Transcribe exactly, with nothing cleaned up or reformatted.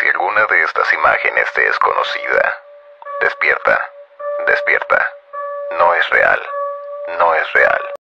Si alguna de estas imágenes te es conocida, despierta, despierta. No es real, no es real.